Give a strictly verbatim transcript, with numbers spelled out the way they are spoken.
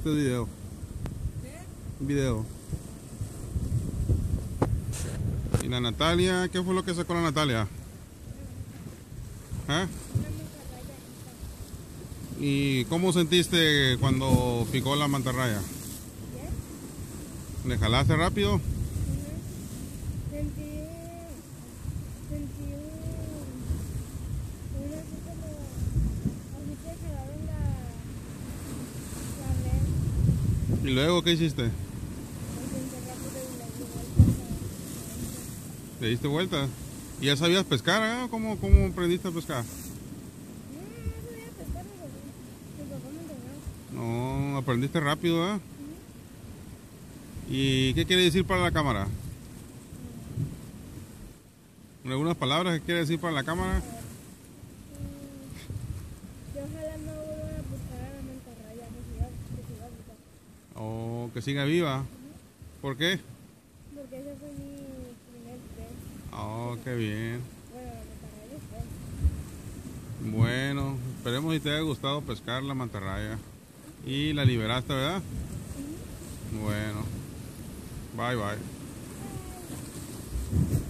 este video. Un video. ¿Y la Natalia? ¿Qué fue lo que sacó la Natalia? ¿Eh? ¿Y cómo sentiste cuando picó la mantarraya? ¿Le jalaste rápido? Sentí, sentí un, un así como, así que jalaron la, la red. ¿Y luego qué hiciste? Me senté rápido y le di vueltas. ¿Le diste vuelta? ¿Y ya sabías pescar? ¿Eh? ¿Cómo, cómo aprendiste a pescar? No, no sabía pescar, mi papá, mi papá me enseñó. No, aprendiste rápido, ¿eh? ¿Y qué quiere decir para la cámara? ¿Algunas palabras que quiere decir para la cámara? Que ojalá no vuelvan a pescar a la mantarraya, que siga, que siga viva. ¿O que siga viva? ¿Por qué? Porque ese fue mi primer pez. Oh, qué bien. Bueno, la mantarraya es pez. Bueno, esperemos que te haya gustado pescar la mantarraya. Y la liberaste, ¿verdad? Bueno. Bye, bye.